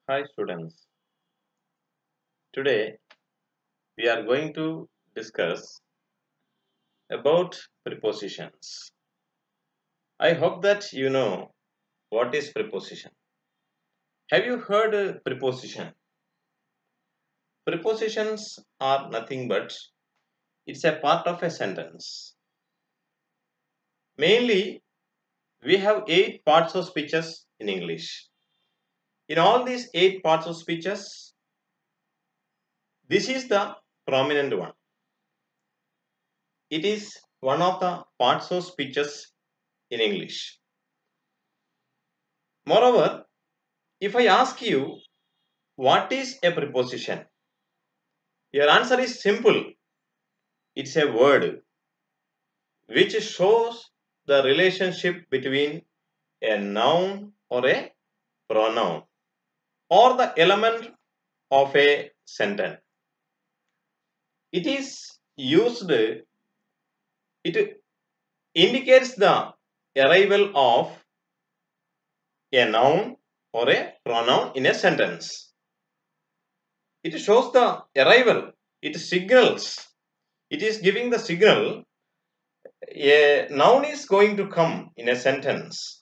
Hi students, today we are going to discuss about prepositions. I hope that you know what is preposition. Have you heard preposition? Prepositions are nothing but it's a part of a sentence. Mainly we have 8 parts of speeches in English. In all these 8 parts of speeches, this is the prominent one. It is one of the parts of speeches in English. Moreover, if I ask you what is a preposition, your answer is simple. It's a word which shows the relationship between a noun or a pronoun or the element of a sentence. It is used, it indicates the arrival of a noun or a pronoun in a sentence. It shows the arrival, it signals, it is giving the signal a noun is going to come in a sentence.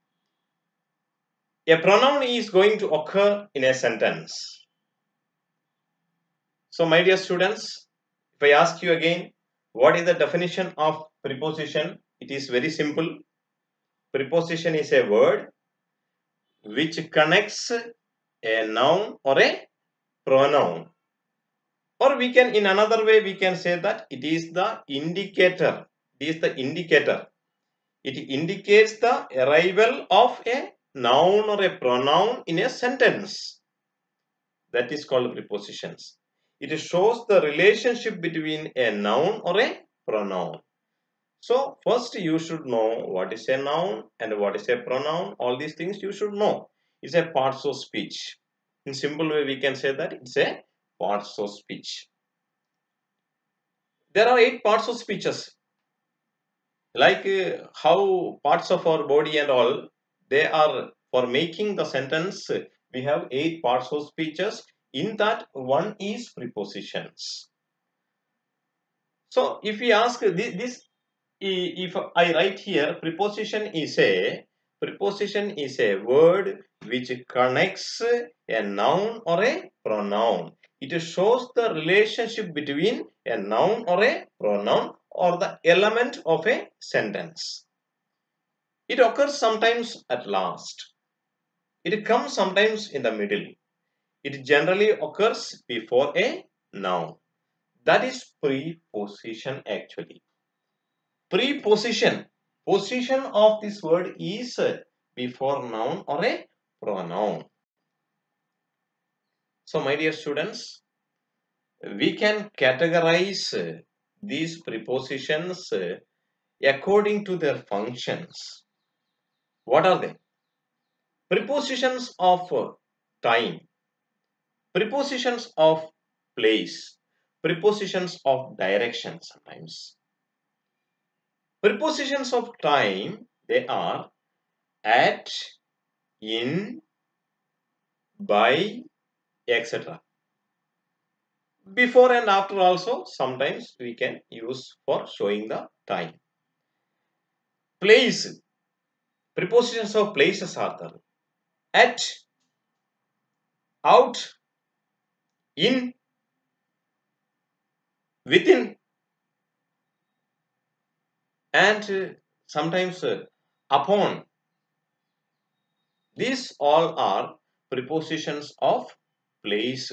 A pronoun is going to occur in a sentence. So, my dear students, if I ask you again, what is the definition of preposition? It is very simple. Preposition is a word which connects a noun or a pronoun. Or we can, in another way, we can say that it is the indicator. It is the indicator. It indicates the arrival of a noun or a pronoun in a sentence. That is called prepositions. It shows the relationship between a noun or a pronoun. So first you should know what is a noun and what is a pronoun. All these things you should know. It's a parts of speech. In simple way we can say that it's a parts of speech. There are 8 parts of speeches. Like how parts of our body and all, they are for making the sentence. We have 8 parts of speeches. In that, one is prepositions. So if we ask this, if I write here, preposition is a word which connects a noun or a pronoun. It shows the relationship between a noun or a pronoun or the element of a sentence. It occurs sometimes at last. It comes sometimes in the middle. It generally occurs before a noun. That is preposition actually. Preposition. Position of this word is before noun or a pronoun. So my dear students, we can categorize these prepositions according to their functions. What are they? Prepositions of time, prepositions of place, prepositions of direction sometimes. Prepositions of time, they are at, in, by, etc. Before and after also sometimes we can use for showing the time. Place, prepositions of places are there. At, out, in, within, and sometimes upon. These all are prepositions of place.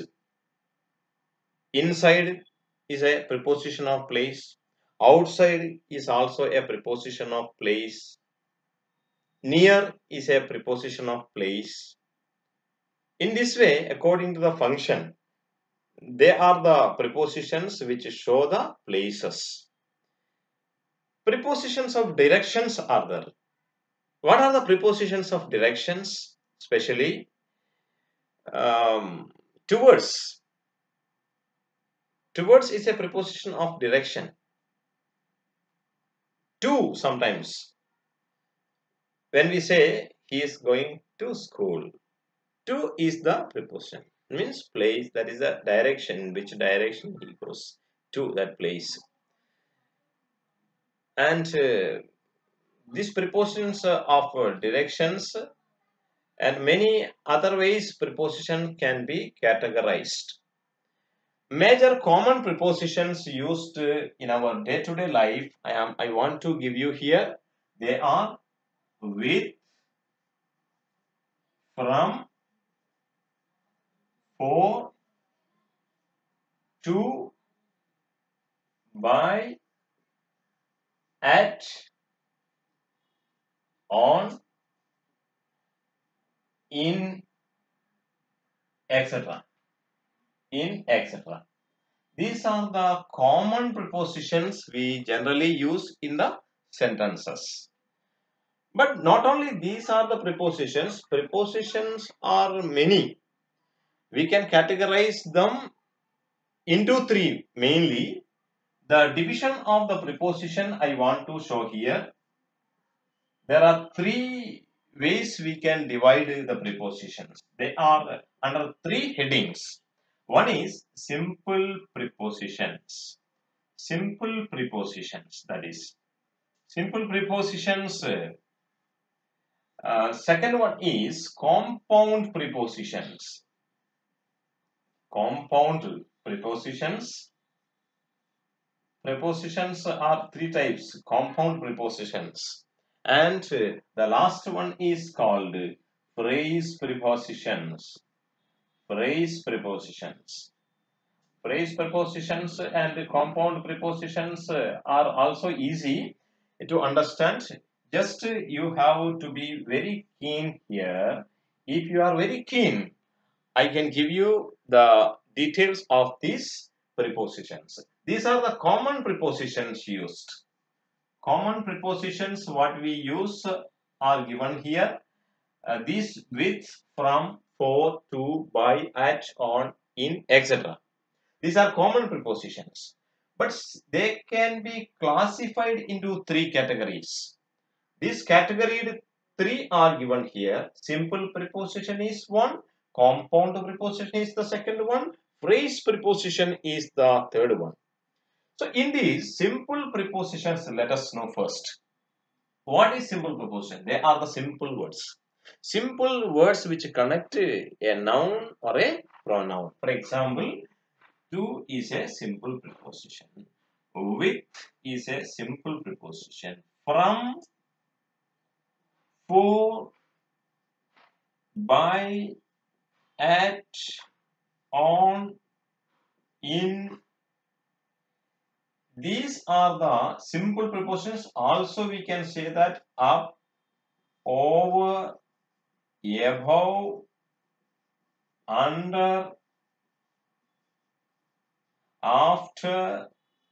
Inside is a preposition of place. Outside is also a preposition of place. Near is a preposition of place. In this way, according to the function, they are the prepositions which show the places. Prepositions of directions are there. What are the prepositions of directions? Especially towards. Towards is a preposition of direction. To sometimes. When we say he is going to school. To is the preposition. Means place, that is the direction, in which direction he goes to that place. And these prepositions of directions and many other ways preposition can be categorized. Major common prepositions used in our day-to-day life, I want to give you here. They are with, from, for, to, by, at, on, in, etc. In, etc. These are the common prepositions we generally use in the sentences. But not only these are the prepositions are many. We can categorize them into three mainly. The division of the preposition I want to show here. There are three ways we can divide the prepositions. They are under three headings. One is simple prepositions. Simple prepositions, that is. Simple prepositions. Second one is compound prepositions. Compound prepositions. Prepositions are three types, compound prepositions. And the last one is called phrase prepositions. Phrase prepositions. Phrase prepositions and compound prepositions are also easy to understand. Just you have to be very keen here. If you are very keen, I can give you the details of these prepositions. These are the common prepositions used. Common prepositions what we use are given here. These with, from, for, to, by, at, on, in, etc. These are common prepositions. But they can be classified into three categories. These category three are given here. Simple preposition is one. Compound preposition is the second one. Phrase preposition is the third one. So in these simple prepositions, let us know first. What is simple preposition? They are the simple words. Simple words which connect a noun or a pronoun. For example, to is a simple preposition. With is a simple preposition. From, for, by, at, on, in. These are the simple prepositions. Also we can say that up, over, above, under, after,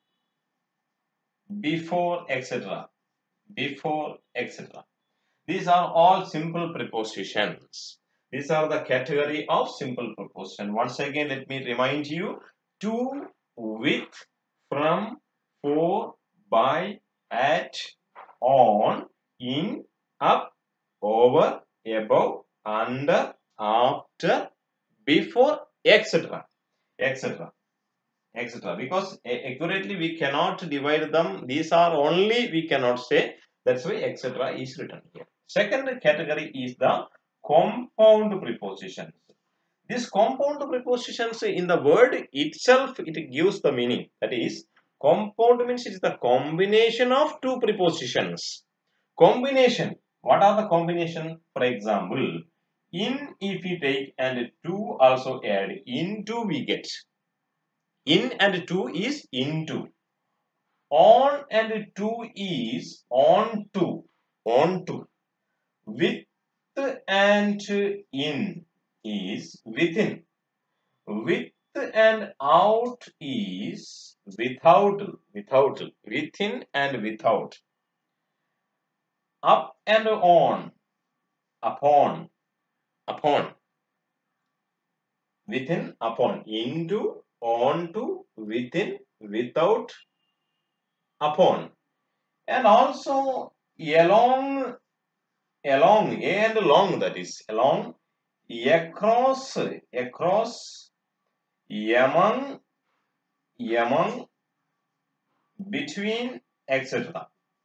before, etc. Before, etc. These are all simple prepositions. These are the category of simple preposition. Once again, let me remind you: to, with, from, for, by, at, on, in, up, over, above, under, after, before, etc. etc. etc. Because accurately we cannot divide them. These are only we cannot say. That's why etc. is written here. Second category is the compound prepositions. These compound prepositions in the word itself, it gives the meaning. That is, compound means it is the combination of two prepositions. Combination. What are the combination? For example, in if we take and to also add, into we get. In and to is into. On and to is on to. On to. With and in is within. With and out is without. Without. Within and without. Up and on. Upon. Upon. Within, upon. Into, on to, within, without, upon. And also along, a and long, that is along, across, across, among, between, etc.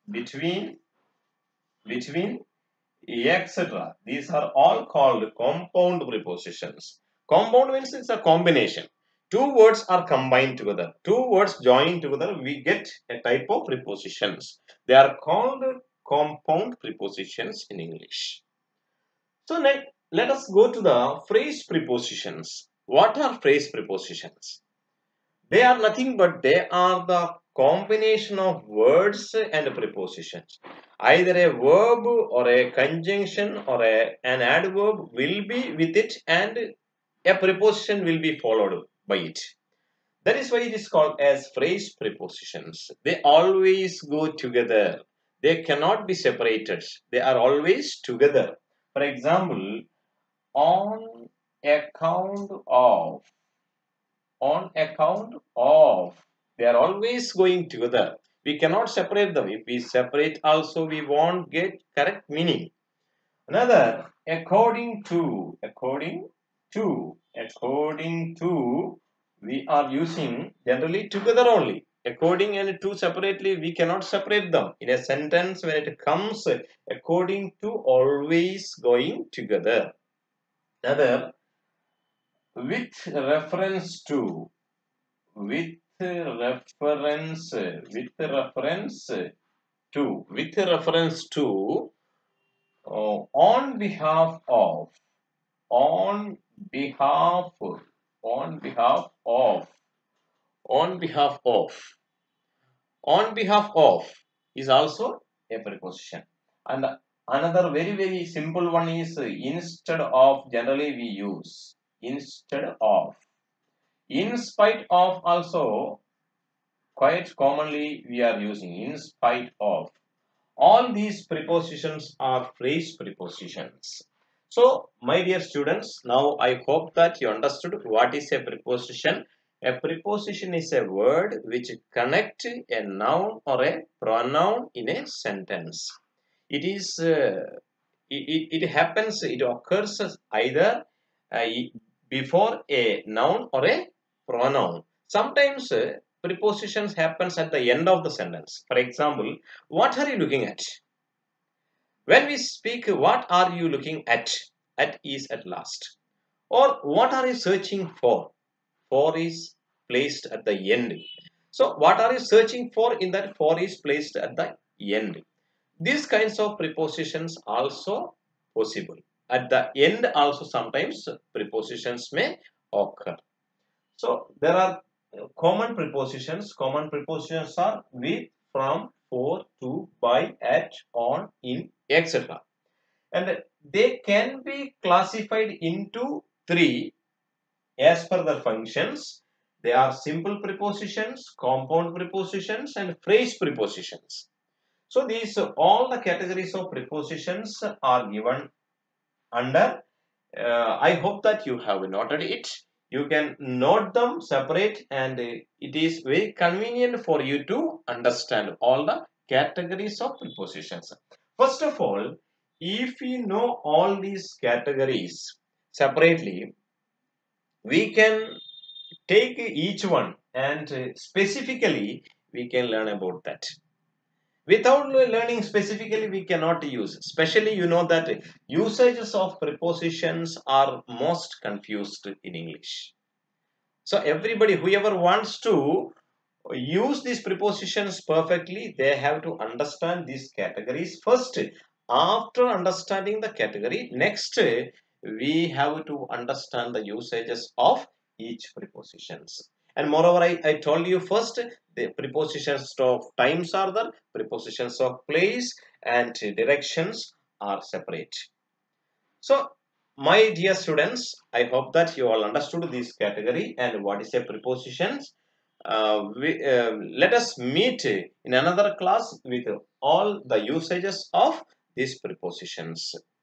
Between, etc. These are all called compound prepositions. Compound means it's a combination. Two words are combined together. Two words joined together, we get a type of prepositions. They are called compound prepositions in English. So next, let us go to the phrase prepositions. What are phrase prepositions? They are nothing but they are the combination of words and prepositions. Either a verb or a conjunction or an adverb will be with it and a preposition will be followed by it. That is why it is called as phrase prepositions. They always go together. They cannot be separated. They are always together. For example, on account of, on account of, they are always going together. We cannot separate them. If we separate also, we won't get correct meaning. Another, according to, we are using generally together only. According and to separately, we cannot separate them. In a sentence, when it comes according to, always going together. Another, with reference to, with reference to, on behalf of, on behalf on behalf of, on behalf of, on behalf of is also a preposition. And another very simple one is instead of. Generally we use instead of. In spite of also quite commonly we are using in spite of. All these prepositions are phrase prepositions. So, my dear students, now I hope that you understood what is a preposition. A preposition is a word which connects a noun or a pronoun in a sentence. It is, it happens, it occurs either uh, before a noun or a pronoun. Sometimes prepositions happens at the end of the sentence. For example, what are you looking at? When we speak, what are you looking at? At is at last. Or what are you searching for? For is placed at the end. So what are you searching for? In that, for is placed at the end. These kinds of prepositions also possible. At the end also sometimes prepositions may occur. So there are common prepositions. Common prepositions are with, from, for, to, by, at, on, in, etc. And they can be classified into three as per the functions. They are simple prepositions, compound prepositions, and phrase prepositions. So these all the categories of prepositions are given under. I hope that you have noted it. You can note them separate and it is very convenient for you to understand all the categories of prepositions. First of all, if we know all these categories separately, we can take each one and specifically we can learn about that. Without learning specifically, we cannot use. Especially, you know that usages of prepositions are most confused in English. So everybody, whoever wants to use these prepositions perfectly, they have to understand these categories first. After understanding the category, next we have to understand the usages of each prepositions. And moreover, I told you first, the prepositions of times are there, prepositions of place and directions are separate. So, my dear students, I hope that you all understood this category and what is a preposition. Let us meet in another class with all the usages of these prepositions.